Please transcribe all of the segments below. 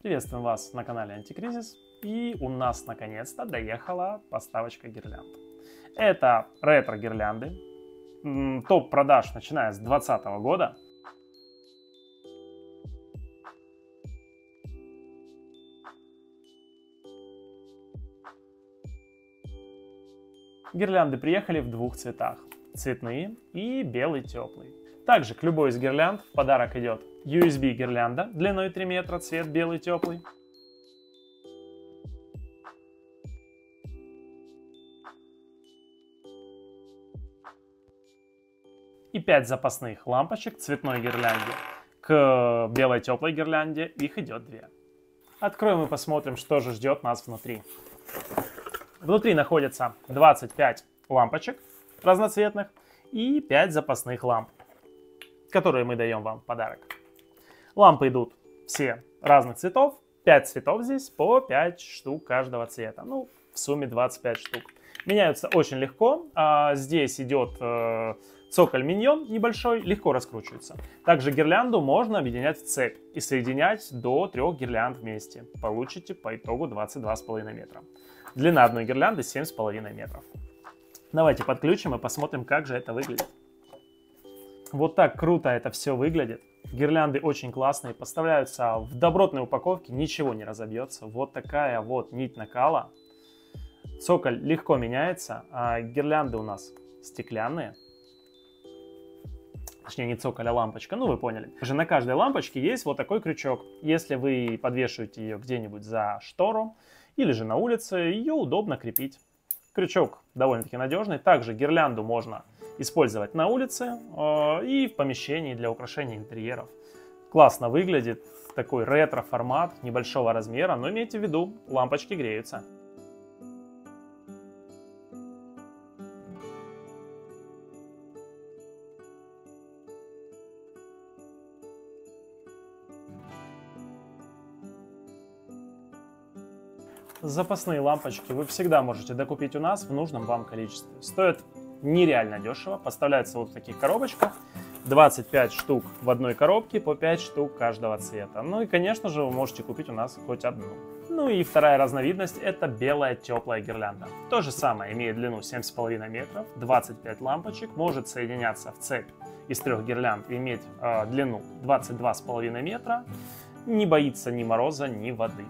Приветствуем вас на канале Антикризис. И у нас наконец-то доехала поставочка гирлянд. Это ретро-гирлянды. Топ продаж начиная с 2020 года. Гирлянды приехали в двух цветах. Цветные и белый теплый. Также к любой из гирлянд в подарок идет USB гирлянда длиной 3 метра, цвет белый теплый. И 5 запасных лампочек цветной гирлянде. К белой теплой гирлянде их идет 2. Откроем и посмотрим, что же ждет нас внутри. Внутри находится 25 лампочек разноцветных и 5 запасных ламп, которые мы даем вам в подарок. Лампы идут все разных цветов. 5 цветов здесь, по 5 штук каждого цвета. Ну, в сумме 25 штук. Меняются очень легко. Здесь идет цоколь миньон небольшой, легко раскручивается. Также гирлянду можно объединять в цепь и соединять до 3 гирлянд вместе. Получите по итогу 22,5 метра. Длина одной гирлянды 7,5 метров. Давайте подключим и посмотрим, как же это выглядит. Вот так круто это все выглядит. Гирлянды очень классные, поставляются в добротной упаковке, ничего не разобьется. Вот такая вот нить накала. Цоколь легко меняется, а гирлянды у нас стеклянные. Точнее, не цоколь, а лампочка, ну вы поняли. Также на каждой лампочке есть вот такой крючок. Если вы подвешиваете ее где-нибудь за штору или же на улице, ее удобно крепить. Крючок довольно-таки надежный. Также гирлянду можно использовать на улице и в помещении для украшения интерьеров. Классно выглядит, такой ретро-формат небольшого размера, но имейте в виду, лампочки греются. Запасные лампочки вы всегда можете докупить у нас в нужном вам количестве. Стоят нереально дешево, поставляются вот в таких коробочках. 25 штук в одной коробке, по 5 штук каждого цвета. Ну и, конечно же, вы можете купить у нас хоть одну. Ну и вторая разновидность – это белая теплая гирлянда. То же самое, имеет длину 7,5 метров, 25 лампочек, может соединяться в цепь из 3 гирлянд и иметь длину 22,5 метра. Не боится ни мороза, ни воды.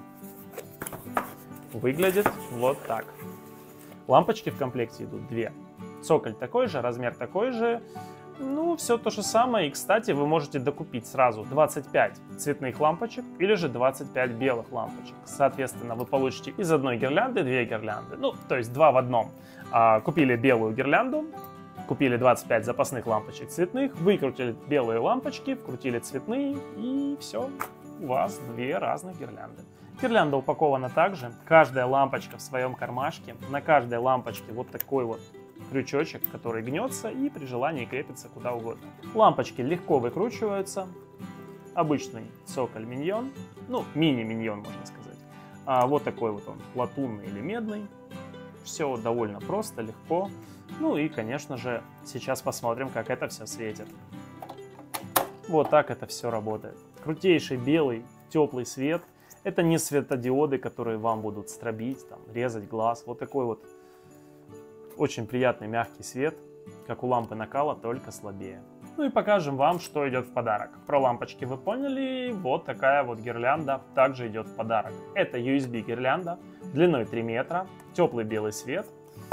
Выглядит вот так. Лампочки в комплекте идут 2. Цоколь такой же, размер такой же. Ну, все то же самое. И, кстати, вы можете докупить сразу 25 цветных лампочек или же 25 белых лампочек. Соответственно, вы получите из одной гирлянды 2 гирлянды. Ну, то есть 2 в одном. Купили белую гирлянду, купили 25 запасных лампочек цветных, выкрутили белые лампочки, вкрутили цветные и все. У вас 2 разных гирлянды. Гирлянда упакована также. Каждая лампочка в своем кармашке. На каждой лампочке вот такой вот крючочек, который гнется и при желании крепится куда угодно. Лампочки легко выкручиваются. Обычный цоколь миньон. Ну, мини-миньон, можно сказать. Вот такой вот он, латунный или медный. Все довольно просто, легко. Ну и, конечно же, сейчас посмотрим, как это все светит. Вот так это все работает. Крутейший белый теплый свет. Это не светодиоды, которые вам будут стробить, там, резать глаз. Вот такой вот очень приятный мягкий свет, как у лампы накала, только слабее. Ну и покажем вам, что идет в подарок. Про лампочки вы поняли. Вот такая вот гирлянда также идет в подарок. Это USB гирлянда длиной 3 метра, теплый белый свет.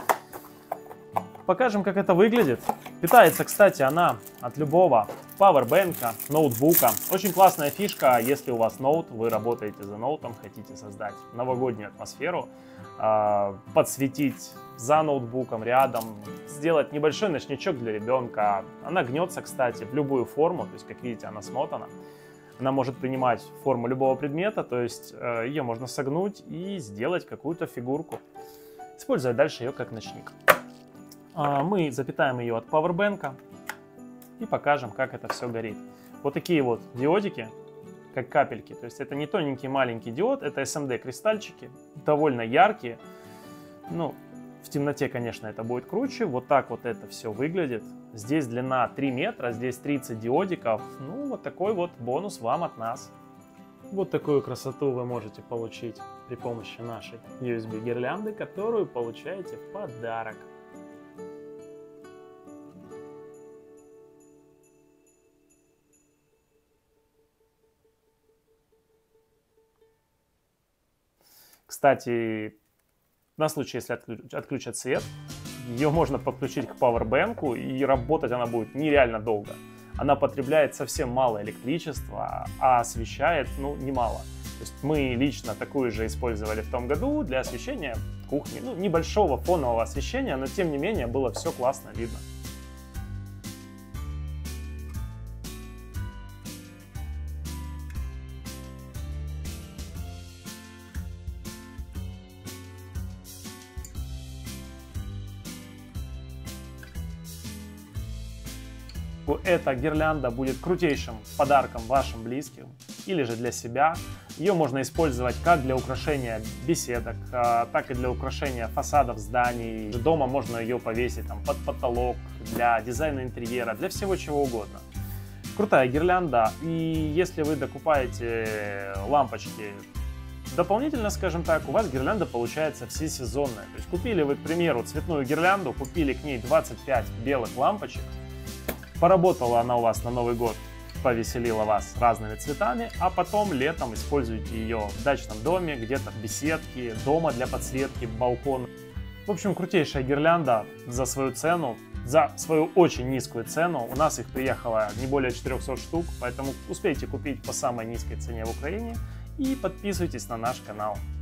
Покажем, как это выглядит. Питается, кстати, она от любого пауэрбэнка, ноутбука. Очень классная фишка, если у вас ноут, вы работаете за ноутом, хотите создать новогоднюю атмосферу, подсветить за ноутбуком, рядом, сделать небольшой ночничок для ребенка. Она гнется, кстати, в любую форму, то есть, как видите, она смотана. Она может принимать форму любого предмета, то есть ее можно согнуть и сделать какую-то фигурку, используя дальше ее как ночник. Мы запитаем ее от пауэрбэнка и покажем, как это все горит. Вот такие вот диодики, как капельки. То есть это не тоненький маленький диод, это SMD кристальчики, довольно яркие. Ну, в темноте, конечно, это будет круче. Вот так вот это все выглядит. Здесь длина 3 метра, здесь 30 диодиков. Ну, вот такой вот бонус вам от нас. Вот такую красоту вы можете получить при помощи нашей USB-гирлянды, которую получаете в подарок. Кстати, на случай, если отключат свет, ее можно подключить к пауэрбэнку, и работать она будет нереально долго. Она потребляет совсем мало электричества, а освещает, немало. То есть мы лично такую же использовали в том году для освещения кухни. Небольшого фонового освещения, но тем не менее было все классно видно. Эта гирлянда будет крутейшим подарком вашим близким или же для себя. Ее можно использовать как для украшения беседок, так и для украшения фасадов зданий. Дома можно ее повесить под потолок, для дизайна интерьера, для всего чего угодно. Крутая гирлянда, и если вы докупаете лампочки дополнительно, скажем так, у вас гирлянда получается всесезонная. То есть купили вы, к примеру, цветную гирлянду, купили к ней 25 белых лампочек, поработала она у вас на Новый год, повеселила вас разными цветами, а потом летом используйте ее в дачном доме, где-то в беседке, дома для подсветки, балкона. В общем, крутейшая гирлянда за свою цену, за свою очень низкую цену. У нас их приехало не более 400 штук, поэтому успейте купить по самой низкой цене в Украине и подписывайтесь на наш канал.